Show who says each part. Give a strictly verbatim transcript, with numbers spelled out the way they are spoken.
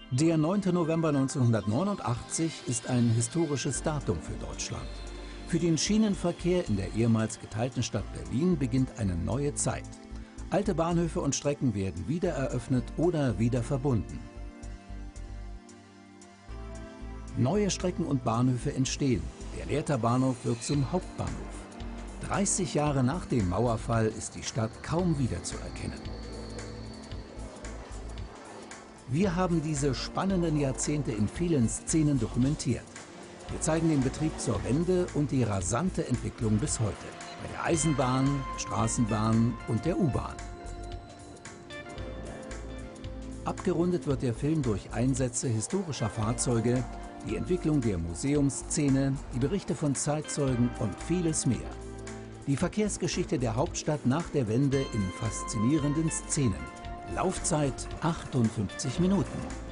Speaker 1: Der neunte November neunzehnhundertneunundachtzig ist ein historisches Datum für Deutschland. Für den Schienenverkehr in der ehemals geteilten Stadt Berlin beginnt eine neue Zeit. Alte Bahnhöfe und Strecken werden wieder eröffnet oder wieder verbunden. Neue Strecken und Bahnhöfe entstehen. Der Lehrter Bahnhof wird zum Hauptbahnhof. dreißig Jahre nach dem Mauerfall ist die Stadt kaum wiederzuerkennen. Wir haben diese spannenden Jahrzehnte in vielen Szenen dokumentiert. Wir zeigen den Betrieb zur Wende und die rasante Entwicklung bis heute. Bei der Eisenbahn, Straßenbahn und der U-Bahn. Abgerundet wird der Film durch Einsätze historischer Fahrzeuge, die Entwicklung der Museumsszene, die Berichte von Zeitzeugen und vieles mehr. Die Verkehrsgeschichte der Hauptstadt nach der Wende in faszinierenden Szenen. Laufzeit achtundfünfzig Minuten.